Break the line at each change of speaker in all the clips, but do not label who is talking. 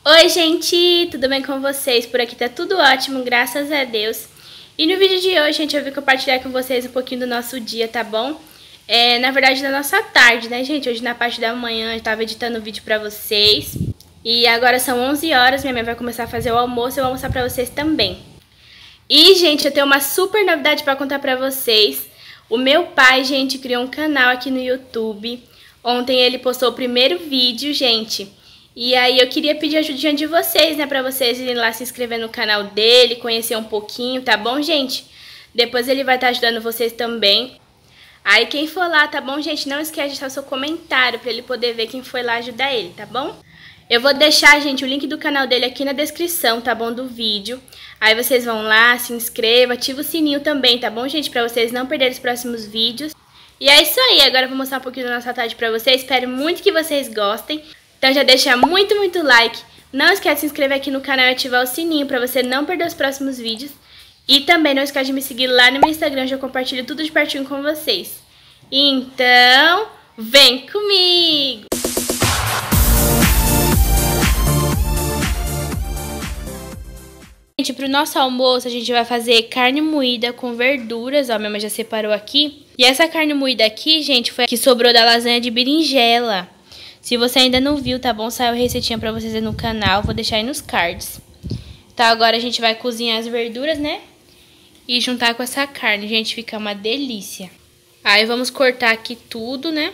Oi, gente! Tudo bem com vocês? Por aqui tá tudo ótimo, graças a Deus. E no vídeo de hoje, gente, eu vim compartilhar com vocês um pouquinho do nosso dia, tá bom? Na verdade, da nossa tarde, né, gente? Hoje, na parte da manhã, eu tava editando o vídeo pra vocês. E agora são 11 horas, minha mãe vai começar a fazer o almoço e eu vou mostrar pra vocês também. E, gente, eu tenho uma super novidade pra contar pra vocês. O meu pai, gente, criou um canal aqui no YouTube. Ontem ele postou o primeiro vídeo, gente. E aí eu queria pedir a ajudinha de vocês, né, pra vocês irem lá se inscrever no canal dele, conhecer um pouquinho, tá bom, gente? Depois ele vai estar ajudando vocês também. Aí quem for lá, tá bom, gente? Não esquece de deixar o seu comentário pra ele poder ver quem foi lá ajudar ele, tá bom? Eu vou deixar, gente, o link do canal dele aqui na descrição, tá bom, do vídeo. Aí vocês vão lá, se inscrevam, ativa o sininho também, tá bom, gente? Pra vocês não perderem os próximos vídeos. E é isso aí, agora eu vou mostrar um pouquinho da nossa tarde pra vocês. Espero muito que vocês gostem. Então já deixa muito like. Não esquece de se inscrever aqui no canal e ativar o sininho pra você não perder os próximos vídeos. E também não esquece de me seguir lá no meu Instagram, onde eu compartilho tudo de pertinho com vocês. Então, vem comigo! Gente, pro nosso almoço a gente vai fazer carne moída com verduras, ó, minha mãe já separou aqui. E essa carne moída aqui, gente, foi a que sobrou da lasanha de berinjela. Se você ainda não viu, tá bom? Saiu a receitinha pra vocês aí no canal, vou deixar aí nos cards. Então agora a gente vai cozinhar as verduras, né? E juntar com essa carne, gente, fica uma delícia. Aí vamos cortar aqui tudo, né?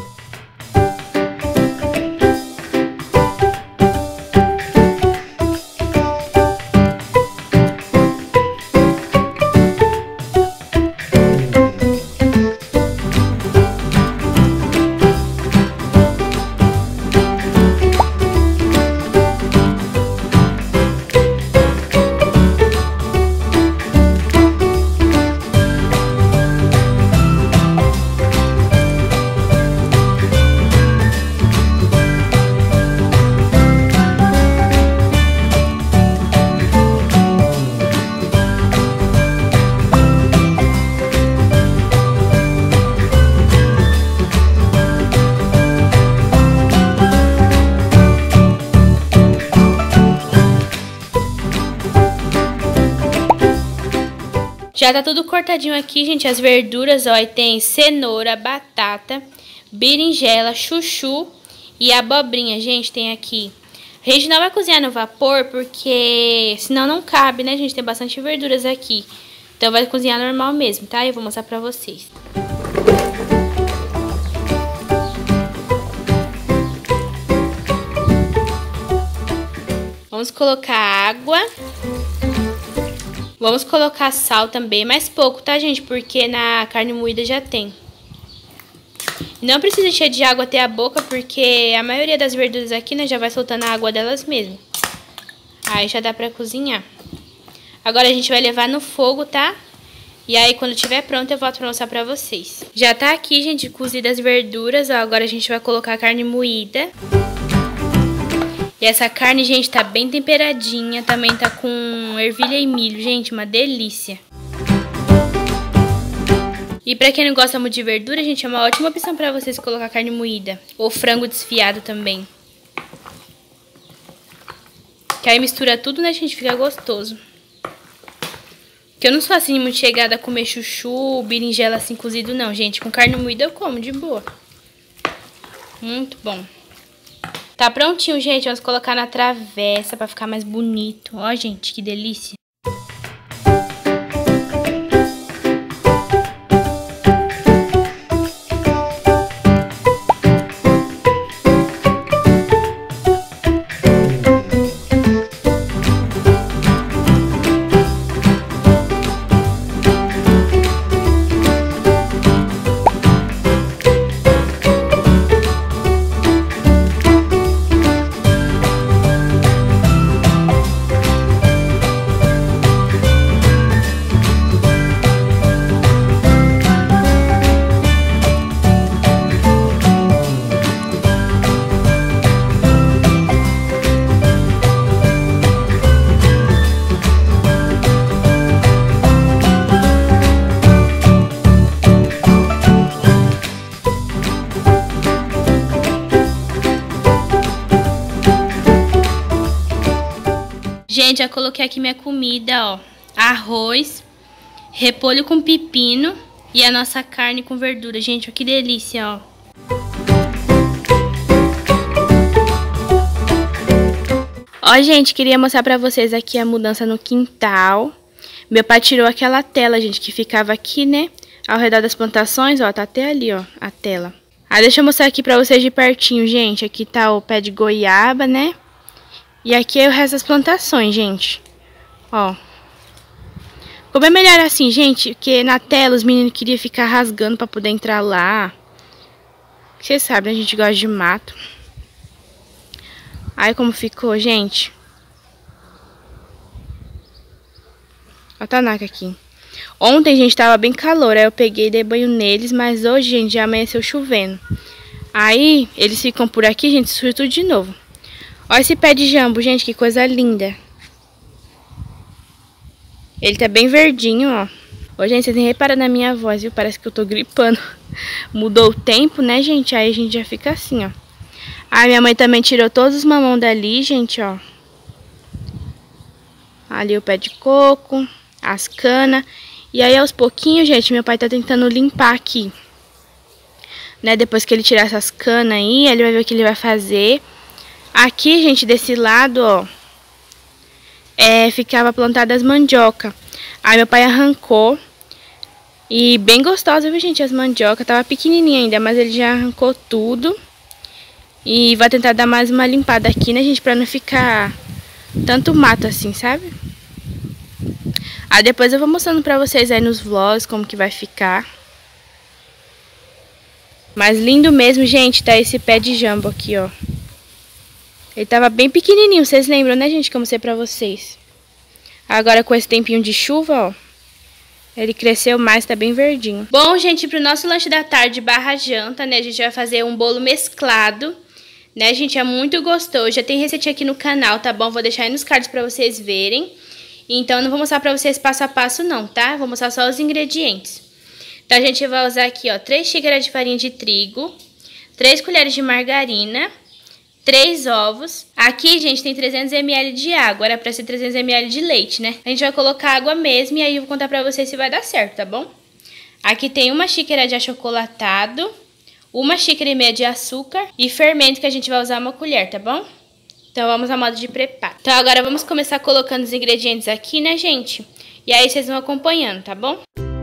Já tá tudo cortadinho aqui, gente, as verduras, ó, e tem cenoura, batata, berinjela, chuchu e abobrinha, gente, tem aqui. A gente não vai cozinhar no vapor, porque senão não cabe, né, gente, tem bastante verduras aqui. Então vai cozinhar normal mesmo, tá? Eu vou mostrar pra vocês. Vamos colocar água. Vamos colocar sal também, mas pouco, tá, gente? Porque na carne moída já tem. Não precisa encher de água até a boca, porque a maioria das verduras aqui, né, já vai soltando a água delas mesmo. Aí já dá pra cozinhar. Agora a gente vai levar no fogo, tá? E aí quando tiver pronto eu volto pra mostrar pra vocês. Já tá aqui, gente, cozidas as verduras, ó. Agora a gente vai colocar a carne moída. E essa carne, gente, tá bem temperadinha, também tá com ervilha e milho, gente, uma delícia. E pra quem não gosta muito de verdura, gente, é uma ótima opção pra vocês colocar carne moída. Ou frango desfiado também. Que aí mistura tudo, né, gente, fica gostoso. Porque eu não sou assim muito chegada a comer chuchu, berinjela assim cozido não, gente. Com carne moída eu como de boa. Muito bom. Tá prontinho, gente. Vamos colocar na travessa pra ficar mais bonito. Ó, gente, que delícia. Gente, já coloquei aqui minha comida, ó. Arroz, repolho com pepino e a nossa carne com verdura. Gente, ó, que delícia, ó. Ó, gente, queria mostrar pra vocês aqui a mudança no quintal. Meu pai tirou aquela tela, gente, que ficava aqui, né, ao redor das plantações, ó, tá até ali, ó, a tela. Aí deixa eu mostrar aqui pra vocês de pertinho, gente. Aqui tá o pé de goiaba, né? E aqui é o resto das plantações, gente. Ó. Ficou bem melhor assim, gente, porque na tela os meninos queriam ficar rasgando pra poder entrar lá. Vocês sabem, a gente gosta de mato. Aí como ficou, gente. Ó, tá naca aqui. Ontem, gente, tava bem calor, aí eu peguei e dei banho neles, mas hoje, gente, já amanheceu chovendo. Aí, eles ficam por aqui, gente, suja tudo de novo. Ó esse pé de jambo, gente, que coisa linda. Ele tá bem verdinho, ó. Ô, gente, vocês nem reparam na minha voz, viu? Parece que eu tô gripando. Mudou o tempo, né, gente? Aí a gente já fica assim, ó. Aí minha mãe também tirou todos os mamão dali, gente, ó. Ali o pé de coco, as canas. E aí, aos pouquinhos, gente, meu pai tá tentando limpar aqui. Né, depois que ele tirar essas canas aí, ele vai ver o que ele vai fazer. Aqui, gente, desse lado, ó, ficava plantada as mandioca. Aí meu pai arrancou. E bem gostosa, viu, gente, as mandioca. Tava pequenininha ainda, mas ele já arrancou tudo. E vai tentar dar mais uma limpada aqui, né, gente, pra não ficar tanto mato assim, sabe? Aí depois eu vou mostrando pra vocês aí nos vlogs como que vai ficar. Mas lindo mesmo, gente, tá esse pé de jambo aqui, ó. Ele tava bem pequenininho, vocês lembram, né, gente, que eu mostrei pra vocês. Agora com esse tempinho de chuva, ó, ele cresceu mais, tá bem verdinho. Bom, gente, pro nosso lanche da tarde barra janta, né, a gente vai fazer um bolo mesclado. Né, gente, é muito gostoso. Já tem receitinha aqui no canal, tá bom? Vou deixar aí nos cards pra vocês verem. Então, eu não vou mostrar pra vocês passo a passo, não, tá? Vou mostrar só os ingredientes. Então, a gente vai usar aqui, ó, 3 xícaras de farinha de trigo, 3 colheres de margarina, 3 ovos. Aqui, gente, tem 300 ml de água. Era pra ser 300 ml de leite, né? A gente vai colocar água mesmo e aí eu vou contar pra vocês se vai dar certo, tá bom? Aqui tem 1 xícara de achocolatado, 1 xícara e meia de açúcar e fermento que a gente vai usar 1 colher, tá bom? Então vamos ao modo de preparo. Então agora vamos começar colocando os ingredientes aqui, né, gente? E aí vocês vão acompanhando, tá bom?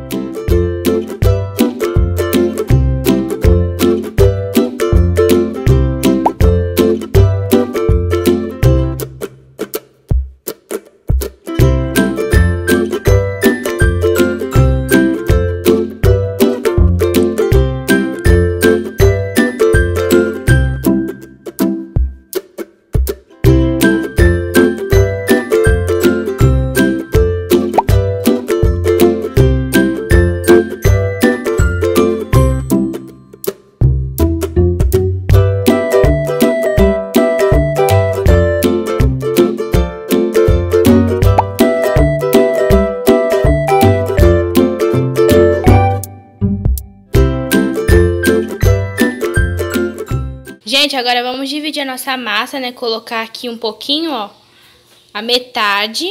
Gente, agora vamos dividir a nossa massa, né? Colocar aqui um pouquinho, ó, a metade.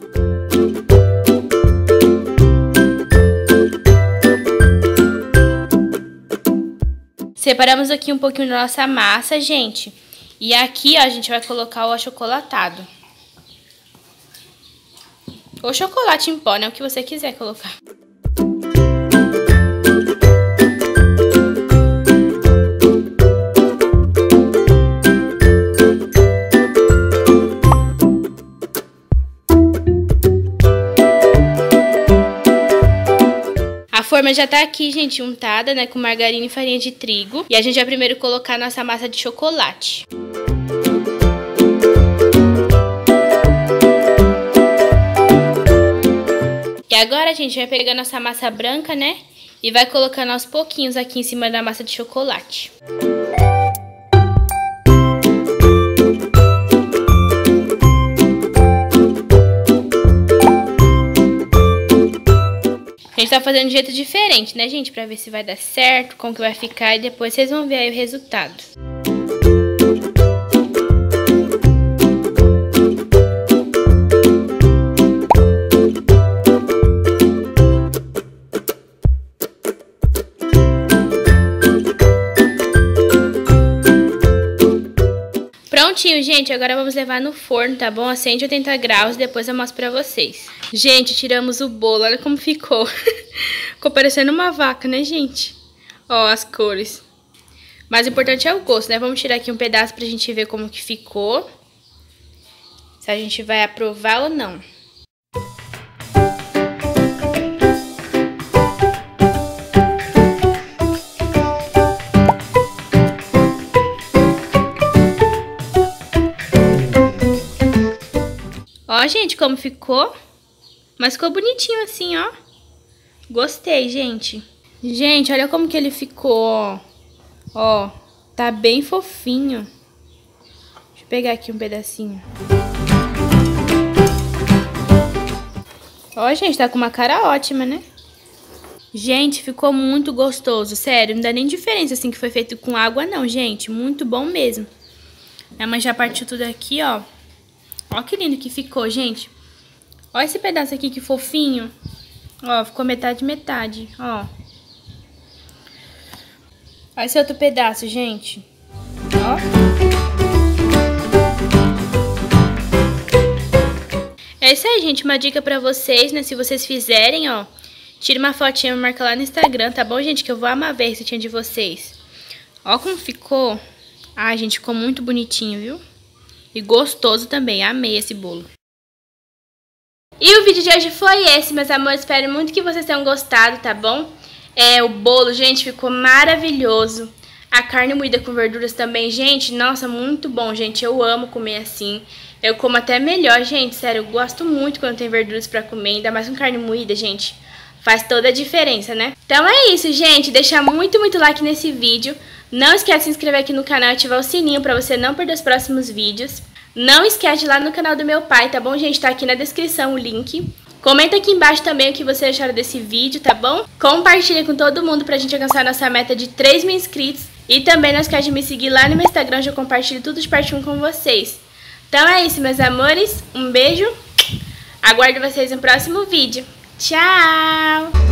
Separamos aqui um pouquinho da nossa massa, gente. E aqui, ó, a gente vai colocar o achocolatado. Ou chocolate em pó, né? O que você quiser colocar. A forma já tá aqui, gente, untada, né, com margarina e farinha de trigo. E a gente vai primeiro colocar a nossa massa de chocolate. E agora a gente vai pegar nossa massa branca, né, e vai colocando aos pouquinhos aqui em cima da massa de chocolate. A gente tá fazendo de um jeito diferente, né, gente? Pra ver se vai dar certo, como que vai ficar. E depois vocês vão ver aí o resultado. Prontinho, gente, agora vamos levar no forno, tá bom? A 180 graus, depois eu mostro pra vocês. Gente, tiramos o bolo, olha como ficou. Ficou parecendo uma vaca, né, gente? Ó, as cores. Mas o importante é o gosto, né? Vamos tirar aqui um pedaço pra gente ver como que ficou. Se a gente vai aprovar ou não. Ó, gente, como ficou. Mas ficou bonitinho assim, ó. Gostei, gente. Gente, olha como que ele ficou, ó. Ó, tá bem fofinho. Deixa eu pegar aqui um pedacinho. Ó, gente, tá com uma cara ótima, né? Gente, ficou muito gostoso, sério. Não dá nem diferença, assim, que foi feito com água, não, gente. Muito bom mesmo. Minha mãe já partiu tudo aqui, ó. Ó que lindo que ficou, gente. Ó esse pedaço aqui, que fofinho. Ó, ficou metade, metade, ó. Olha esse outro pedaço, gente. Ó. É isso aí, gente. Uma dica pra vocês, né? Se vocês fizerem, ó. Tira uma fotinha e marca lá no Instagram, tá bom, gente? Que eu vou amar ver a receitinha de vocês. Ó como ficou. Ai, gente, ficou muito bonitinho, viu? E gostoso também. Amei esse bolo. E o vídeo de hoje foi esse, meus amores. Espero muito que vocês tenham gostado, tá bom? O bolo, gente, ficou maravilhoso. A carne moída com verduras também, gente, nossa, muito bom, gente. Eu amo comer assim. Eu como até melhor, gente, sério, eu gosto muito quando tem verduras pra comer. Ainda mais com carne moída, gente. Faz toda a diferença, né? Então é isso, gente. Deixa muito, muito like nesse vídeo. Não esquece de se inscrever aqui no canal e ativar o sininho pra você não perder os próximos vídeos. Não esquece de ir lá no canal do meu pai, tá bom, gente? Tá aqui na descrição o link. Comenta aqui embaixo também o que vocês acharam desse vídeo, tá bom? Compartilha com todo mundo pra gente alcançar a nossa meta de 3 mil inscritos. E também não esquece de me seguir lá no meu Instagram, onde eu compartilho tudo de parte 1 com vocês. Então é isso, meus amores. Um beijo. Aguardo vocês no próximo vídeo. Tchau!